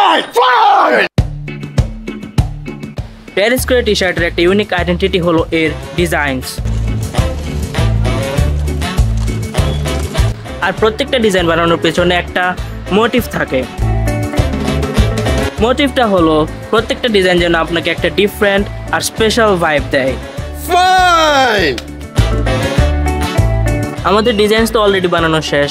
টের স্কোয়ার টি শার্টের একটা ইউনিক আইডেন্টিটি হলো এর ডিজাইনস। আর প্রত্যেকটা ডিজাইন বানানোর পেছনে একটা মোটিভ থাকে। মোটিভটা হলো প্রত্যেকটা ডিজাইন যেন আপনাকে একটা ডিফারেন্ট আর স্পেশাল ভাইব দেয়। আমাদের ডিজাইনস তো অলরেডি বানানো শেষ।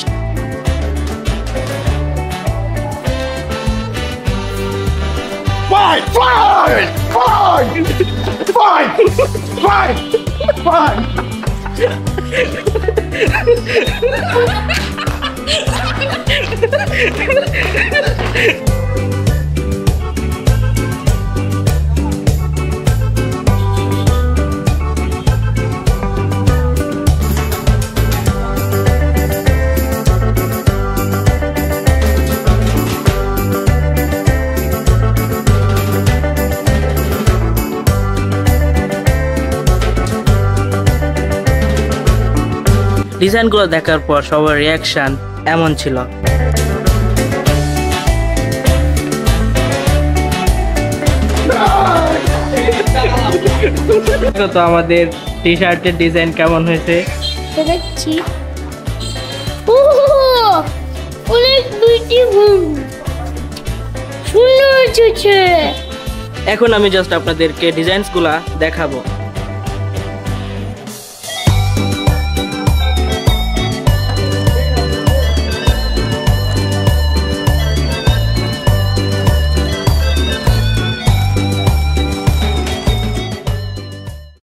ডিজাইনগুলো দেখার পর সবার রিয়াকশন এমন ছিল। তো আমাদের টি শার্টের ডিজাইন কেমন হয়েছে দেখছি। অনেক বিউটিফুল, সুন্দর হয়েছে। এখন আমি জাস্ট আপনাদেরকে ডিজাইনসগুলা দেখাবো।